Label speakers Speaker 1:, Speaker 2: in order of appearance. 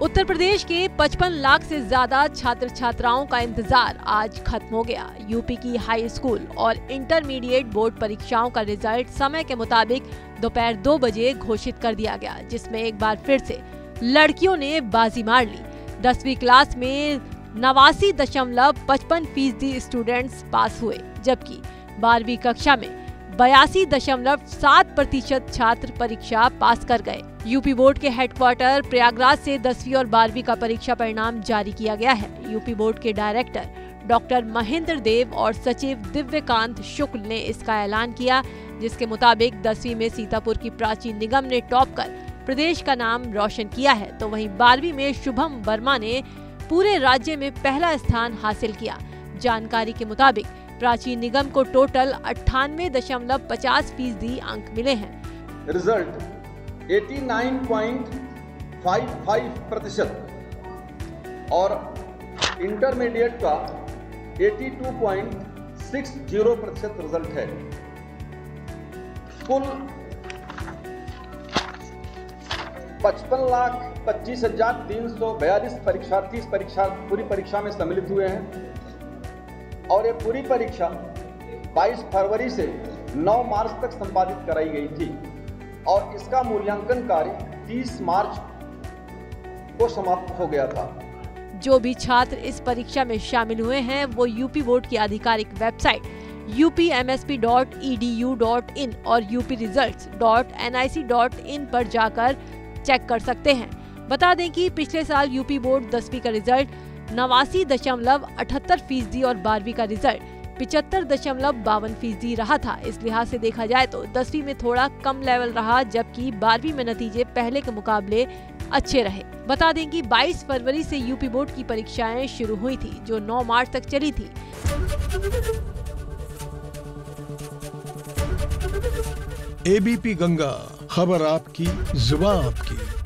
Speaker 1: उत्तर प्रदेश के 55 लाख से ज्यादा छात्र छात्राओं का इंतजार आज खत्म हो गया। यूपी की हाई स्कूल और इंटरमीडिएट बोर्ड परीक्षाओं का रिजल्ट समय के मुताबिक दोपहर 2 बजे घोषित कर दिया गया, जिसमें एक बार फिर से लड़कियों ने बाजी मार ली। 10वीं क्लास में 89.55% स्टूडेंट्स पास हुए, जबकि 12वीं कक्षा में 82.7% छात्र परीक्षा पास कर गए। यूपी बोर्ड के हेडक्वार्टर प्रयागराज से 10वीं और 12वीं का परीक्षा परिणाम जारी किया गया है। यूपी बोर्ड के डायरेक्टर डॉक्टर महेंद्र देव और सचिव दिव्यकांत शुक्ल ने इसका ऐलान किया, जिसके मुताबिक 10वीं में सीतापुर की प्राची निगम ने टॉप कर प्रदेश का नाम रोशन किया है, तो वहीं 12वीं में शुभम वर्मा ने पूरे राज्य में पहला स्थान हासिल किया। जानकारी के मुताबिक प्राची निगम को टोटल 98.50% अंक मिले हैं।
Speaker 2: रिजल्ट 89.55% और इंटरमीडिएट का 82.60% रिजल्ट है। कुल 55,25,342 परीक्षार्थी इस पूरी परीक्षा में सम्मिलित हुए हैं और ये पूरी परीक्षा 22 फरवरी से 9 मार्च तक संपादित कराई गई थी और इसका मूल्यांकन कार्य 30 मार्च को समाप्त हो गया था।
Speaker 1: जो भी छात्र इस परीक्षा में शामिल हुए हैं वो यूपी बोर्ड की आधिकारिक वेबसाइट upmsp.edu.in और upresults.nic.in पर जाकर चेक कर सकते हैं। बता दें कि पिछले साल यूपी बोर्ड 10वीं का रिजल्ट 89.78% और 12वीं का रिजल्ट 75.52% रहा था। इस लिहाज से देखा जाए तो 10वीं में थोड़ा कम लेवल रहा, जबकि 12वीं में नतीजे पहले के मुकाबले अच्छे रहे। बता दें कि 22 फरवरी से यूपी बोर्ड की परीक्षाएं शुरू हुई थी, जो 9 मार्च तक चली थी।
Speaker 3: एबीपी गंगा, खबर आपकी, जुबान आपकी।